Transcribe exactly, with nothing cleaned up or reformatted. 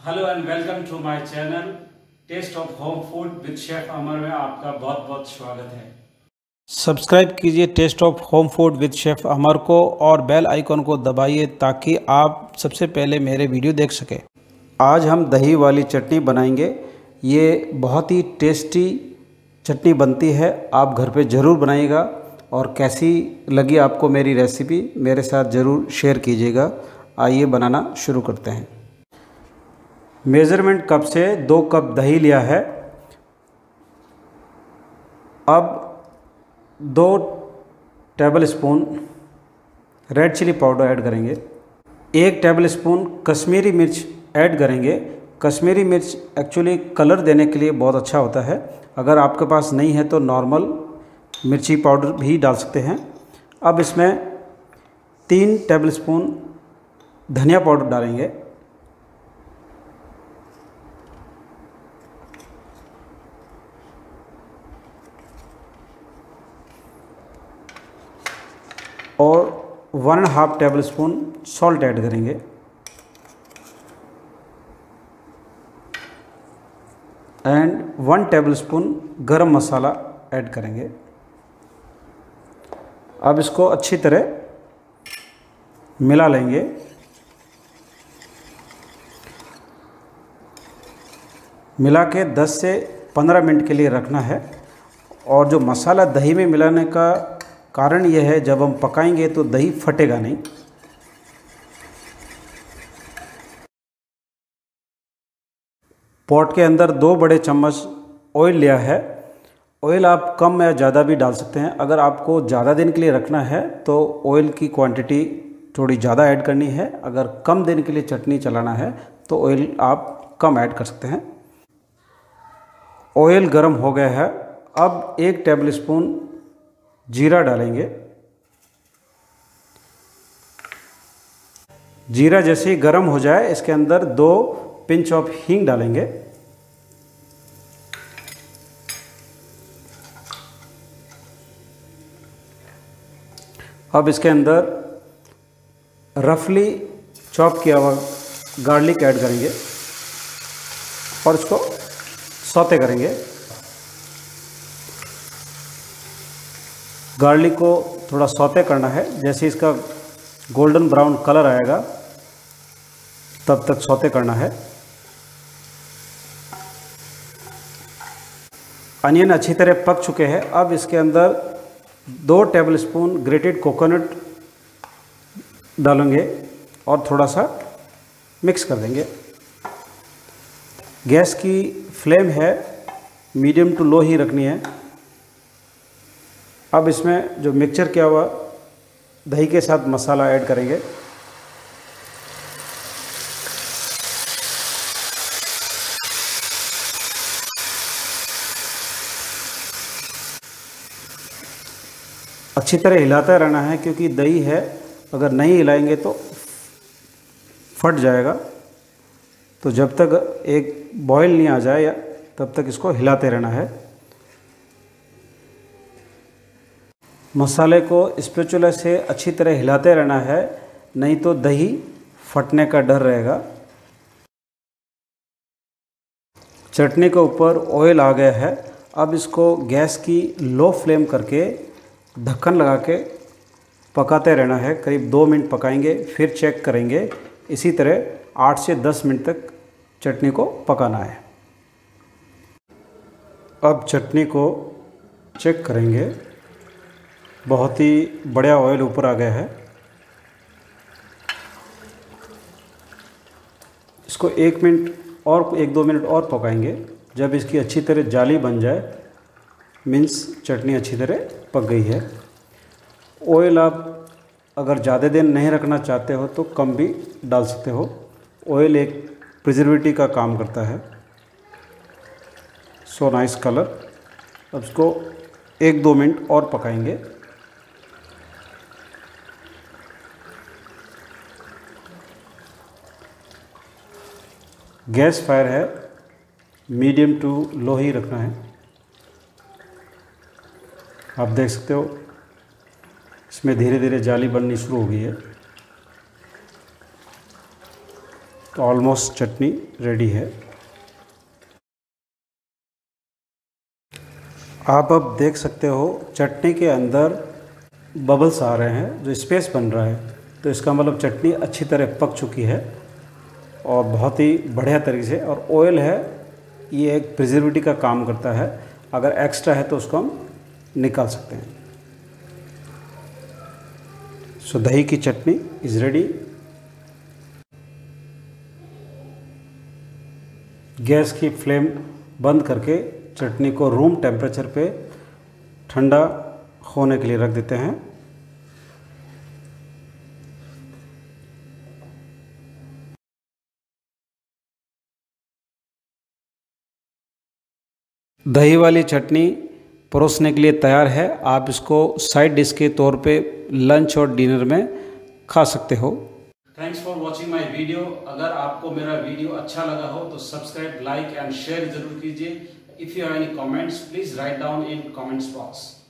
Hello and welcome to my channel taste of home food with chef Amar में आपका बहुत बहुत स्वागत है। सब्सक्राइब कीजिए taste of home food with chef Amar को और बेल आइकन को दबाइए ताकि आप सबसे पहले मेरे वीडियो देख सकें। आज हम दही वाली चटनी बनाएंगे। ये बहुत ही टेस्टी चटनी बनती है, आप घर पे ज़रूर बनाइएगा और कैसी लगी आपको मेरी रेसिपी मेरे साथ ज़रूर शेयर कीजिएगा। आइए बनाना शुरू करते हैं। मेज़रमेंट कप से दो कप दही लिया है। अब दो tablespoon red chili powder add करेंगे। एक टेबल स्पून कश्मीरी मिर्च ऐड करेंगे। कश्मीरी मिर्च एक्चुअली कलर देने के लिए बहुत अच्छा होता है। अगर आपके पास नहीं है तो नॉर्मल मिर्ची पाउडर भी डाल सकते हैं। अब इसमें तीन टेबल स्पून धनिया पाउडर डालेंगे। और one and half tablespoon salt add करेंगे। And one tablespoon garam masala add करेंगे। अब इसको अच्छी तरह मिला लेंगे। मिला के दस से पंद्रह मिनट के लिए रखना है। और जो मसाला दही में मिलाने का कारण यह है, जब हम पकाएंगे तो दही फटेगा नहीं। पॉट के अंदर दो बड़े चम्मच ऑयल लिया है। ऑयल आप कम या ज़्यादा भी डाल सकते हैं। अगर आपको ज़्यादा दिन के लिए रखना है तो ऑयल की क्वांटिटी थोड़ी ज़्यादा ऐड करनी है। अगर कम दिन के लिए चटनी चलाना है तो ऑयल आप कम ऐड कर सकते हैं। ऑयल गर्म हो गया है। अब एक टेबल स्पून जीरा डालेंगे। जीरा जैसे ही गर्म हो जाए इसके अंदर दो पिंच ऑफ हींग डालेंगे। अब इसके अंदर रफली चॉप किया हुआ गार्लिक ऐड करेंगे और इसको सौते करेंगे। गार्लिक को थोड़ा सौते करना है। जैसे इसका गोल्डन ब्राउन कलर आएगा तब तक सौते करना है। अनियन अच्छी तरह पक चुके हैं। अब इसके अंदर दो टेबल स्पून ग्रेटेड कोकोनट डालेंगे और थोड़ा सा मिक्स कर देंगे। गैस की फ्लेम है मीडियम टू लो ही रखनी है। अब इसमें जो मिक्सचर किया हुआ दही के साथ मसाला ऐड करेंगे। अच्छी तरह हिलाता रहना है क्योंकि दही है, अगर नहीं हिलाएंगे तो फट जाएगा। तो जब तक एक बॉयल नहीं आ जाए तब तक इसको हिलाते रहना है। मसाले को स्पैचुला से अच्छी तरह हिलाते रहना है, नहीं तो दही फटने का डर रहेगा। चटनी के ऊपर ऑयल आ गया है। अब इसको गैस की लो फ्लेम करके ढक्कन लगा के पकाते रहना है। करीब दो मिनट पकाएंगे, फिर चेक करेंगे। इसी तरह आठ से दस मिनट तक चटनी को पकाना है। अब चटनी को चेक करेंगे। बहुत ही बढ़िया ऑयल ऊपर आ गया है। इसको एक मिनट और एक दो मिनट और पकाएंगे। जब इसकी अच्छी तरह जाली बन जाए मीन्स चटनी अच्छी तरह पक गई है। ऑयल आप अगर ज़्यादा दिन नहीं रखना चाहते हो तो कम भी डाल सकते हो। ऑयल एक प्रिजर्वेटिव का काम करता है। So nice colour. अब इसको एक दो मिनट और पकाएंगे। गैस फायर है मीडियम टू लो ही रखना है। आप देख सकते हो इसमें धीरे धीरे जाली बननी शुरू हो गई है। ऑलमोस्ट चटनी रेडी है। आप अब देख सकते हो चटनी के अंदर बबल्स आ रहे हैं, जो स्पेस बन रहा है, तो इसका मतलब चटनी अच्छी तरह पक चुकी है और बहुत ही बढ़िया तरीके से। और ऑयल है, ये एक प्रिजर्वेटिव का काम करता है, अगर एक्स्ट्रा है तो उसको हम निकाल सकते हैं। सो दही की चटनी इज़ रेडी। गैस की फ्लेम बंद करके चटनी को रूम टेम्परेचर पे ठंडा होने के लिए रख देते हैं। दही वाली चटनी परोसने के लिए तैयार है। आप इसको साइड डिश के तौर पे लंच और डिनर में खा सकते हो। Thanks for watching my video. अगर आपको मेरा वीडियो अच्छा लगा हो तो सब्सक्राइब, लाइक एंड शेयर जरूर कीजिए। If you have any comments please write down in comments box.